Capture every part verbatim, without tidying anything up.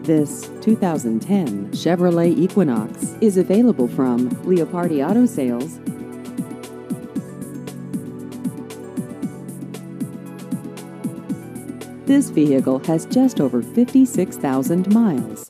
This two thousand ten Chevrolet Equinox is available from Leopardi Auto Sales. This vehicle has just over fifty-six thousand miles.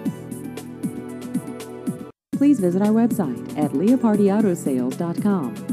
Please visit our website at leopardi auto sales dot com.